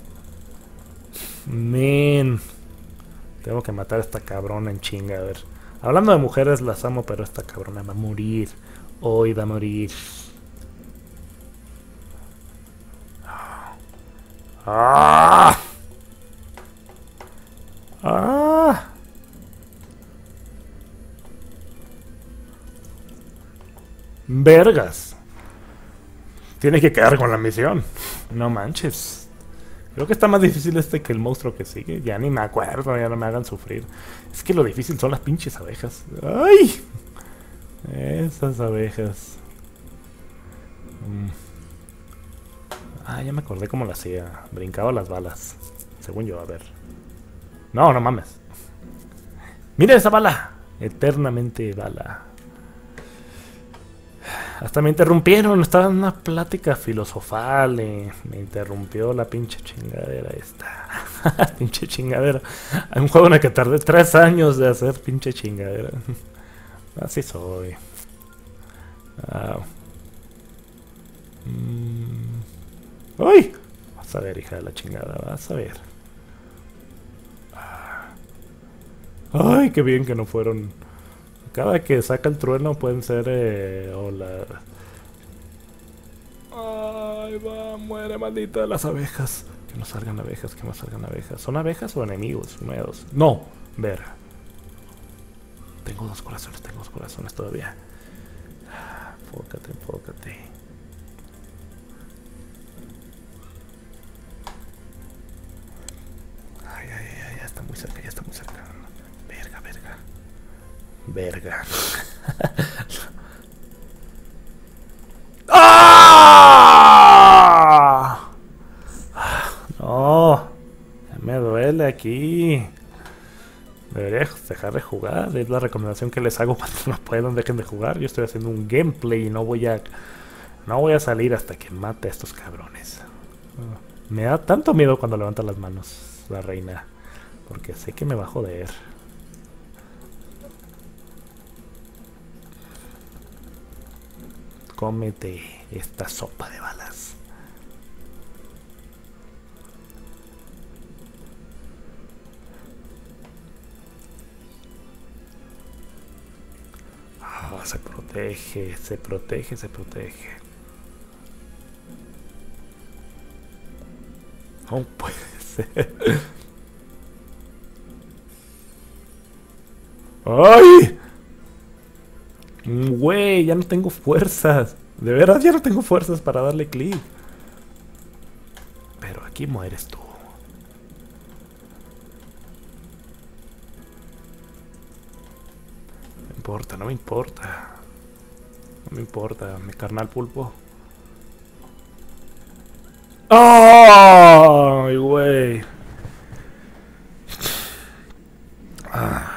man, tengo que matar a esta cabrona en chinga. A ver, hablando de mujeres, las amo, pero esta cabrona va a morir. Hoy va a morir. Ah, ah. Vergas. Tiene que quedar con la misión. No manches. Creo que está más difícil este que el monstruo que sigue. Ya ni me acuerdo, ya no me hagan sufrir. Es que lo difícil son las pinches abejas. ¡Ay! Esas abejas. Mm. Ah, ya me acordé cómo lo hacía. Brincaba las balas. Según yo, a ver. No, no mames. ¡Mira esa bala! Eternamente bala. Hasta me interrumpieron. Estaba en una plática filosofal y me interrumpió la pinche chingadera esta. Pinche chingadera. Hay un juego en el que tardé tres años de hacer pinche chingadera. Así soy. Ah. Mm. ¡Uy! Vas a ver, hija de la chingada. Vas a ver. Ay, qué bien que no fueron. Cada que saca el trueno pueden ser. Eh, hola. Ay, va, muere, maldita de las abejas. Que no salgan abejas, que no salgan abejas. ¿Son abejas o enemigos? Uno de dos. No, ver. Tengo dos corazones, tengo dos corazones todavía. Enfócate, enfócate. Ay, ay, ay, ya está muy cerca, ya está muy cerca. Verga, verga. Verga. ¡Ah! No. Me duele aquí. Debería dejar de jugar. Es la recomendación que les hago cuando no puedan. Dejen de jugar. Yo estoy haciendo un gameplay y no voy a... No voy a salir hasta que mate a estos cabrones. Me da tanto miedo cuando levanta las manos la reina. Porque sé que me va a joder. Cómete esta sopa de balas. Ah, se protege, se protege, se protege. No puede ser. ¡Ay! Güey, ya no tengo fuerzas. De veras, ya no tengo fuerzas para darle clic. Pero aquí mueres tú. No me importa, no me importa. No me importa, mi carnal pulpo. ¡Ay, güey! Ah.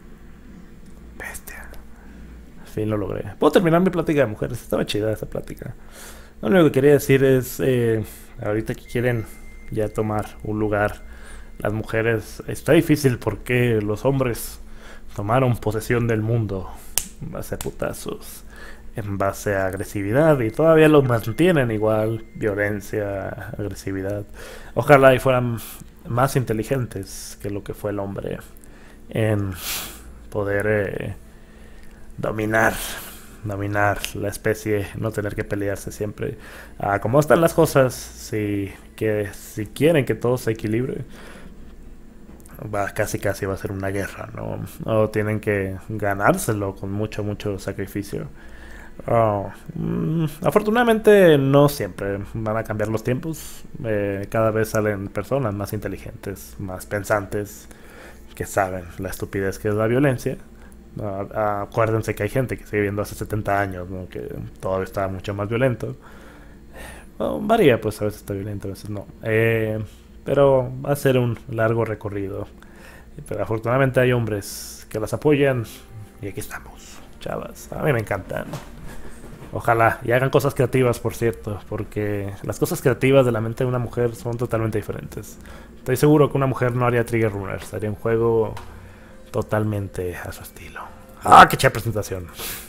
Fin, lo logré. Puedo terminar mi plática de mujeres. Estaba chida esa plática. Lo único que quería decir es, eh, ahorita que quieren ya tomar un lugar, las mujeres, está difícil porque los hombres tomaron posesión del mundo en base a putazos, en base a agresividad, y todavía lo mantienen igual, violencia, agresividad. Ojalá y fueran más inteligentes que lo que fue el hombre en poder... Eh, Dominar, dominar la especie, no tener que pelearse siempre. Ah, como están las cosas, si, que, si quieren que todo se equilibre, va, casi casi va a ser una guerra, ¿no? O tienen que ganárselo con mucho, mucho sacrificio. Oh, mm, afortunadamente no siempre van a cambiar los tiempos. Eh, cada vez salen personas más inteligentes, más pensantes, que saben la estupidez que es la violencia. Uh, uh, acuérdense que hay gente que sigue viviendo hace setenta años, ¿no? Que todavía está mucho más violento. Well, varía, pues a veces está violento, a veces no. Eh, pero va a ser un largo recorrido. Pero afortunadamente hay hombres que las apoyan. Y aquí estamos, chavas. A mí me encantan. Ojalá y hagan cosas creativas, por cierto. Porque las cosas creativas de la mente de una mujer son totalmente diferentes. Estoy seguro que una mujer no haría Trigger Runners. Haría un juego... totalmente a su estilo. ¡Ah, qué chida presentación!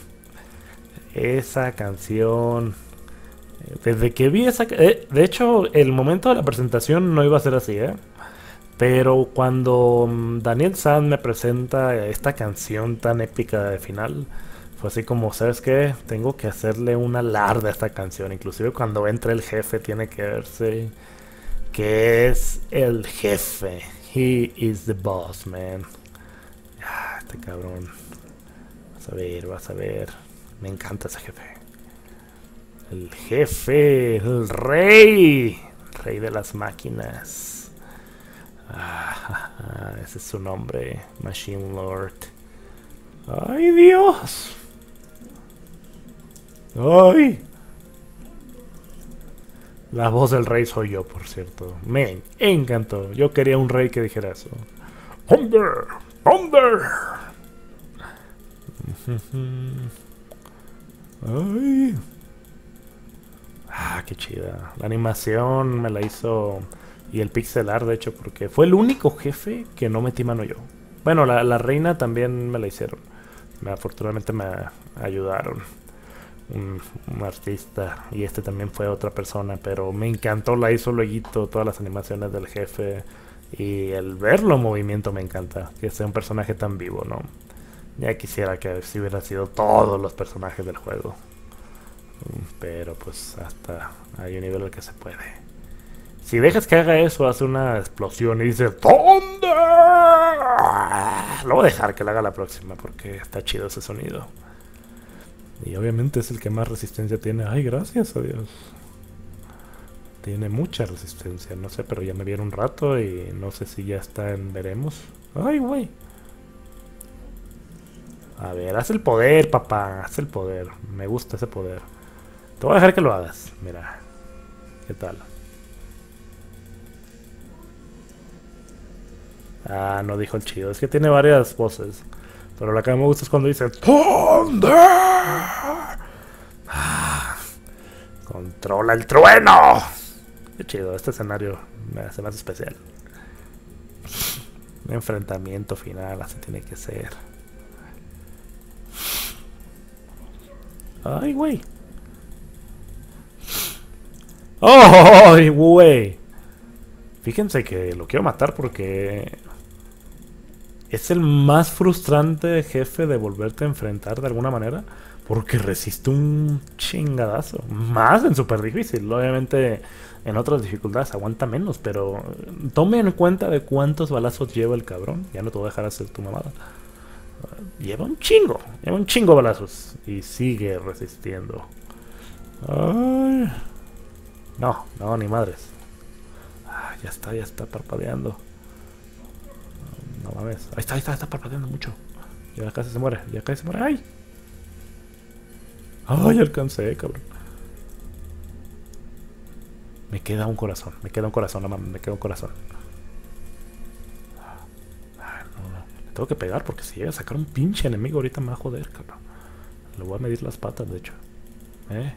Esa canción... Desde que vi esa... Eh, de hecho, el momento de la presentación no iba a ser así, ¿eh? Pero cuando Daniel San me presenta esta canción tan épica de final, fue así como, ¿sabes qué? Tengo que hacerle un alarde a esta canción. Inclusive cuando entra el jefe tiene que verse que es el jefe. He is the boss, man. Ah, este cabrón. Vas a ver, vas a ver. Me encanta ese jefe. El jefe, el rey Rey de las máquinas. Ah, ese es su nombre. Machine Lord. ¡Ay, Dios! ¡Ay! La voz del rey soy yo, por cierto. Me encantó. Yo quería un rey que dijera eso. ¡Thunder! ¡Thunder! ¡Ay! Ah, qué chida. La animación me la hizo... Y el pixel art, de hecho, porque fue el único jefe que no metí mano yo. Bueno, la, la reina también me la hicieron. Me, afortunadamente me ayudaron. Un, un artista. Y este también fue otra persona. Pero me encantó, la hizo luego todas las animaciones del jefe. Y el verlo en movimiento me encanta. Que sea un personaje tan vivo, ¿no? Ya quisiera que si hubiera sido todos los personajes del juego. Pero pues hasta hay un nivel al que se puede. Si dejas que haga eso, hace una explosión y dice ¡Thunder! Lo voy a dejar que lo haga la próxima porque está chido ese sonido. Y obviamente es el que más resistencia tiene. Ay, gracias a Dios. Tiene mucha resistencia, no sé, pero ya me vieron un rato y no sé si ya está en veremos. Ay, güey. A ver, haz el poder, papá. Haz el poder. Me gusta ese poder. Te voy a dejar que lo hagas. Mira. ¿Qué tal? Ah, no dijo el chido. Es que tiene varias voces. Pero la que me gusta es cuando dice ¡Thunder! Ah, ¡controla el trueno! Qué chido. Este escenario me hace más especial. Un enfrentamiento final. Así tiene que ser. Ay, güey. ¡Ay, güey! Fíjense que lo quiero matar porque es el más frustrante jefe de volverte a enfrentar de alguna manera. Porque resiste un chingadazo. Más en super difícil. Obviamente en otras dificultades aguanta menos. Pero tome en cuenta de cuántos balazos lleva el cabrón. Ya no te voy a dejar hacer tu mamada. Lleva un chingo. Lleva un chingo de balazos. Y sigue resistiendo. Ay. No, no, ni madres. Ah, ya está, ya está parpadeando. No mames. Ahí está, ahí está, está parpadeando mucho. Ya casi se muere, ya casi se muere. ¡Ay! ¡Ay, alcancé, cabrón! Me queda un corazón, me queda un corazón, no mames, me queda un corazón. Ah, no, no. Le tengo que pegar porque si llega a sacar un pinche enemigo ahorita me va a joder, cabrón. Le voy a medir las patas, de hecho. ¿Eh?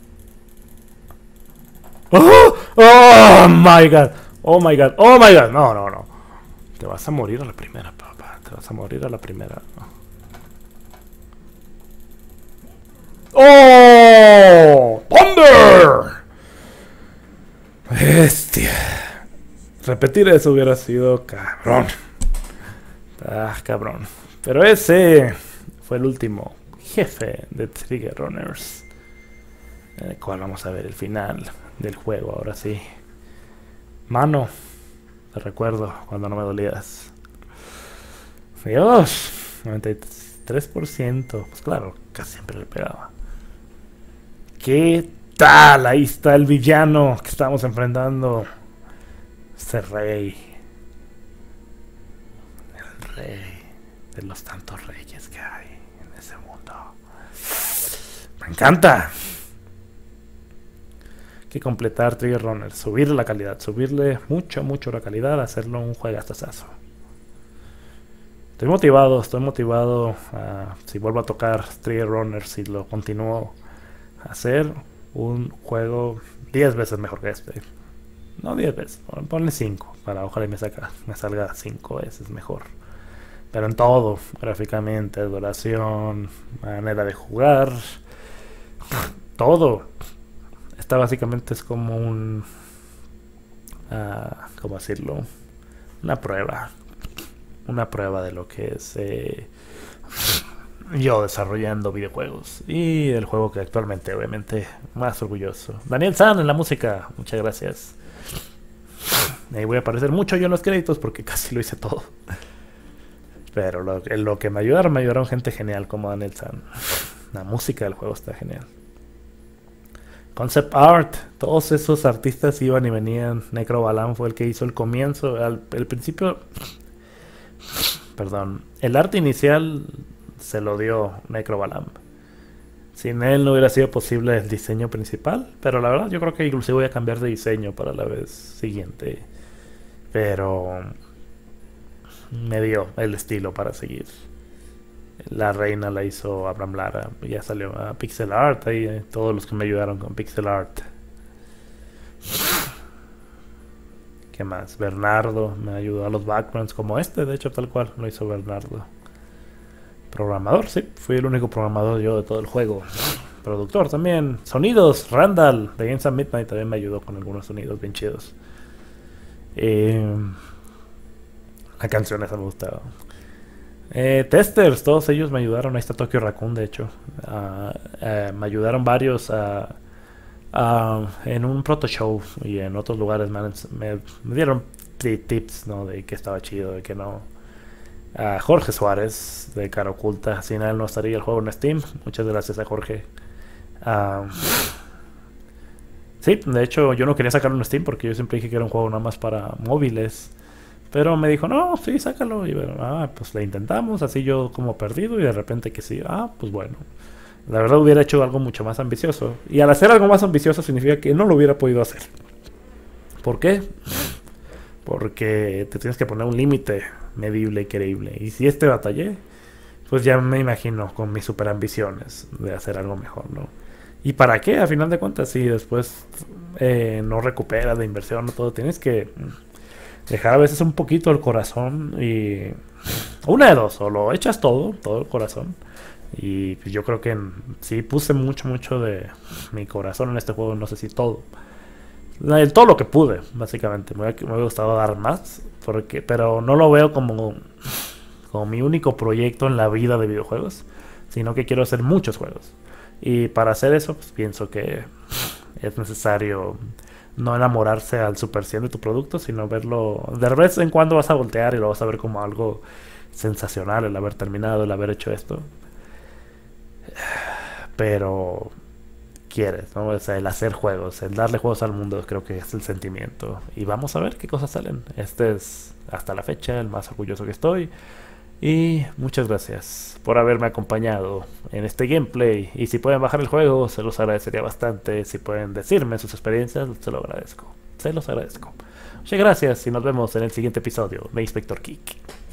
¡Oh! ¡Oh my god! ¡Oh my god! ¡Oh my god! No, no, no. Te vas a morir a la primera, papá. Te vas a morir a la primera. ¡Oh! ¡Thunder! Bestia. Repetir eso hubiera sido cabrón. Ah, cabrón. Pero ese fue el último jefe de Trigger Runners. En el cual vamos a ver el final del juego, ahora sí. Mano, te recuerdo cuando no me dolías. Dios, noventa y tres por ciento. Pues claro, casi siempre le pegaba. ¿Qué tal? Ahí está el villano que estamos enfrentando. Este rey. El rey de los tantos reyes que hay en ese mundo. Me encanta. Que completar Trigger Runner, subirle la calidad, subirle mucho, mucho la calidad, hacerlo un juegazazazo. Estoy motivado, estoy motivado uh, si vuelvo a tocar Trigger Runner, si lo continúo a hacer, un juego diez veces mejor que este. No diez veces, ponle cinco, para ojalá me, saca, me salga cinco veces mejor. Pero en todo, gráficamente, duración, manera de jugar, todo. Esta básicamente es como un... Uh, ¿Cómo decirlo? Una prueba. Una prueba de lo que es eh, yo desarrollando videojuegos. Y el juego que actualmente, obviamente, más orgulloso. Daniel San en la música. Muchas gracias. Ahí voy a aparecer mucho yo en los créditos porque casi lo hice todo. Pero lo, lo que me ayudaron, me ayudaron gente genial como Daniel San. La música del juego está genial. Concept art, todos esos artistas iban y venían. Necrobalan fue el que hizo el comienzo. Al, el principio, perdón, el arte inicial se lo dio Necrobalan. Sin él no hubiera sido posible el diseño principal, pero la verdad yo creo que inclusive voy a cambiar de diseño para la vez siguiente. Pero me dio el estilo para seguir. La reina la hizo Abraham Lara, ya salió a Pixel Art, ahí eh, todos los que me ayudaron con Pixel Art. ¿Qué más? Bernardo me ayudó a los backgrounds como este, de hecho tal cual lo hizo Bernardo. Programador, sí, fui el único programador yo de todo el juego. Productor también. Sonidos, Randall de Games at Midnight también me ayudó con algunos sonidos bien chidos. Eh, la canción esa me gustaba. Eh, testers, todos ellos me ayudaron. Ahí está Tokyo Raccoon, de hecho. Uh, uh, me ayudaron varios uh, uh, en un proto show y en otros lugares me, me, me dieron tips, ¿no? De que estaba chido, de que no. A Jorge Suárez de Cara Oculta, sin él no estaría el juego en Steam. Muchas gracias a Jorge. Uh, sí, de hecho yo no quería sacarlo en Steam porque yo siempre dije que era un juego nada más para móviles. Pero me dijo, no, sí, sácalo. Y bueno, ah, pues le intentamos, así yo como perdido y de repente que sí. Ah, pues bueno. La verdad hubiera hecho algo mucho más ambicioso. Y al hacer algo más ambicioso significa que no lo hubiera podido hacer. ¿Por qué? Porque te tienes que poner un límite medible y creíble. Y si este batallé, pues ya me imagino con mis super ambiciones de hacer algo mejor, ¿no? ¿Y para qué? A final de cuentas, si después eh, no recuperas de inversión o todo, tienes que dejar a veces un poquito el corazón y una de dos, o lo echas todo, todo el corazón. Y pues yo creo que sí puse mucho, mucho de mi corazón en este juego, no sé si todo. Todo lo que pude, básicamente. Me hubiera, me hubiera gustado dar más, porque, pero no lo veo como, como mi único proyecto en la vida de videojuegos, sino que quiero hacer muchos juegos. Y para hacer eso, pues pienso que es necesario no enamorarse al super cien de tu producto, sino verlo. De vez en cuando vas a voltear y lo vas a ver como algo sensacional, el haber terminado, el haber hecho esto. Pero quieres, ¿no? O sea, el hacer juegos, el darle juegos al mundo, creo que es el sentimiento. Y vamos a ver qué cosas salen. Este es, hasta la fecha, el más orgulloso que estoy. Y muchas gracias por haberme acompañado en este gameplay. Y si pueden bajar el juego, se los agradecería bastante. Si pueden decirme sus experiencias, se lo agradezco. Se los agradezco. Muchas gracias y nos vemos en el siguiente episodio de Inspector Geek.